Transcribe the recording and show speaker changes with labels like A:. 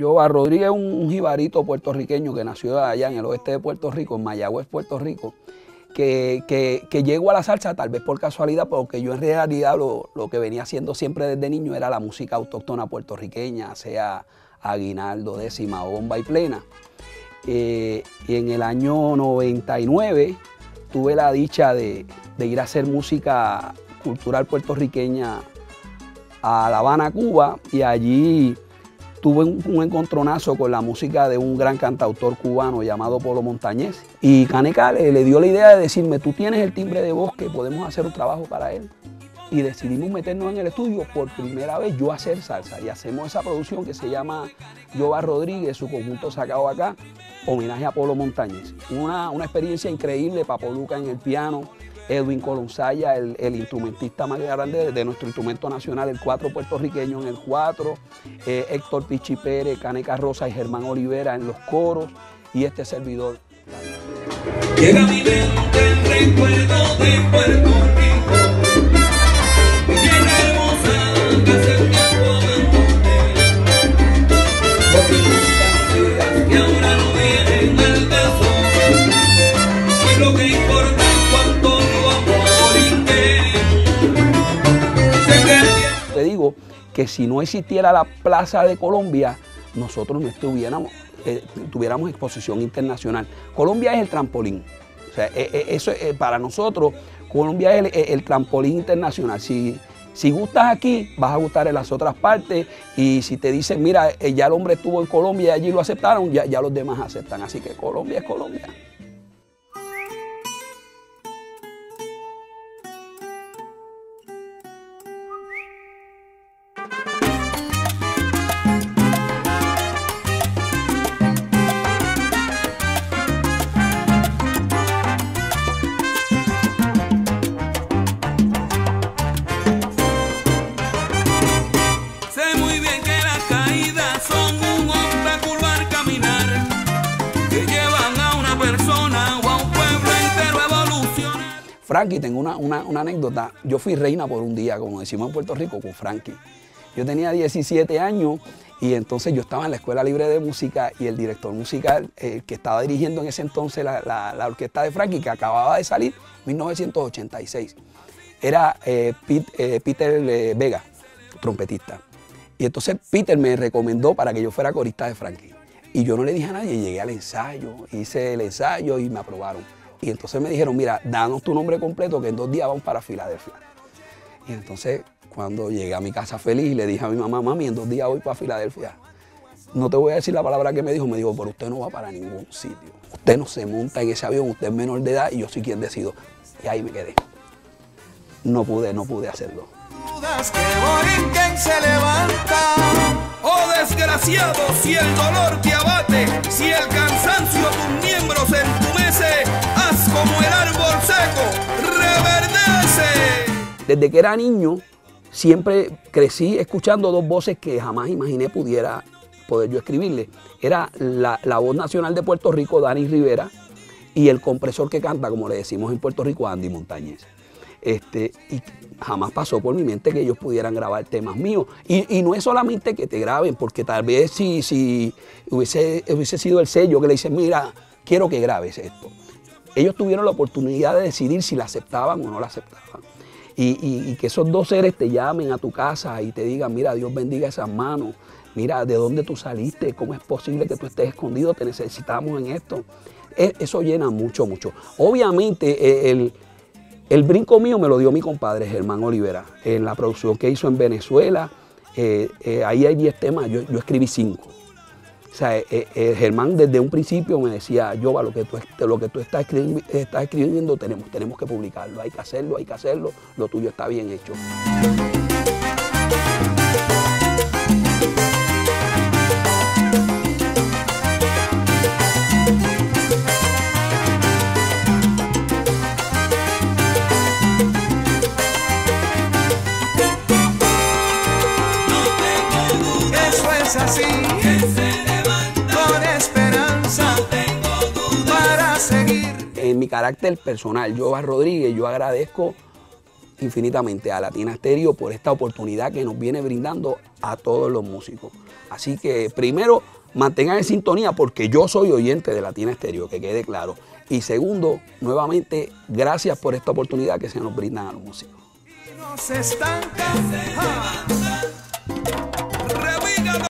A: Yoba Rodríguez es un jibarito puertorriqueño que nació allá en el oeste de Puerto Rico, en Mayagüez, Puerto Rico, que llegó a la salsa tal vez por casualidad, porque yo en realidad lo que venía haciendo siempre desde niño era la música autóctona puertorriqueña, sea aguinaldo, décima o bomba y plena. Y en el año 99 tuve la dicha de ir a hacer música cultural puertorriqueña a La Habana, Cuba, y allí tuve un encontronazo con la música de un gran cantautor cubano llamado Polo Montañés. Y Caneca le dio la idea de decirme, tú tienes el timbre de voz que podemos hacer un trabajo para él. Y decidimos meternos en el estudio por primera vez yo a hacer salsa. Y hacemos esa producción que se llama Yoba Rodríguez, su conjunto sacado acá, homenaje a Polo Montañés. Una experiencia increíble, Papo Luca en el piano, Edwin Colonsaya, el instrumentista más grande de nuestro instrumento nacional, el cuatro puertorriqueño en el cuatro, Héctor Pichi Pérez, Caneca Rosa y Germán Olivera en los coros, y este servidor.
B: Llega a mi mente el recuerdo de Puerto Rico, mi tierra hermosa que hace tiempo abandoné, y ahora no viene el caso, y lo que importa es cuánto lo amo y qué.
A: Te digo que si no existiera la Plaza de Colombia, nosotros no tuviéramos exposición internacional. Colombia es el trampolín. O sea, eso para nosotros, Colombia es el trampolín internacional. Si gustas aquí, vas a gustar en las otras partes. Y si te dicen, mira, ya el hombre estuvo en Colombia y allí lo aceptaron, ya los demás aceptan. Así que Colombia es Colombia. Frankie, tengo una anécdota. Yo fui reina por un día, como decimos en Puerto Rico, con Frankie. Yo tenía 17 años y entonces yo estaba en la Escuela Libre de Música y el director musical, que estaba dirigiendo en ese entonces la orquesta de Frankie, que acababa de salir, 1986, era Peter Vega, trompetista. Y entonces Peter me recomendó para que yo fuera corista de Frankie. Y yo no le dije a nadie, llegué al ensayo, hice el ensayo y me aprobaron. Y entonces me dijeron, mira, danos tu nombre completo que en 2 días vamos para Filadelfia. Y entonces cuando llegué a mi casa feliz, le dije a mi mamá, mami, en 2 días voy para Filadelfia. No te voy a decir la palabra que me dijo, pero usted no va para ningún sitio. Usted no se monta en ese avión, usted es menor de edad y yo soy quien decido. Y ahí me quedé. No pude hacerlo.
B: Que se levanta. Oh desgraciado, si el dolor te abate, si el cansancio tus miembros entumece, haz como el árbol seco, reverdece.
A: Desde que era niño, siempre crecí escuchando 2 voces que jamás imaginé poder yo escribirle. Era la voz nacional de Puerto Rico, Dani Rivera, y el compresor que canta, como le decimos en Puerto Rico, Andy Montañez. Y jamás pasó por mi mente que ellos pudieran grabar temas míos. Y no es solamente que te graben, porque tal vez si hubiese sido el sello que le dicen, mira, quiero que grabes esto. Ellos tuvieron la oportunidad de decidir si la aceptaban o no la aceptaban. Y que esos 2 seres te llamen a tu casa y te digan, mira, Dios bendiga esas manos, mira, ¿de dónde tú saliste? ¿Cómo es posible que tú estés escondido? Te necesitamos en esto. Eso llena mucho, mucho. Obviamente, el brinco mío me lo dio mi compadre Germán Olivera en la producción que hizo en Venezuela. Ahí hay 10 temas, yo escribí 5. O sea, Germán desde un principio me decía, Yoba, lo que tú estás escribiendo tenemos que publicarlo, hay que hacerlo, lo tuyo está bien hecho.
B: Así, con esperanza, para seguir.
A: En mi carácter personal, Yoba Rodríguez, yo agradezco infinitamente a Latina Stereo por esta oportunidad que nos viene brindando a todos los músicos. Así que primero, mantengan en sintonía porque yo soy oyente de Latina Stereo, que quede claro. Y segundo, nuevamente, gracias por esta oportunidad que se nos brindan a los músicos.
B: No se estanca.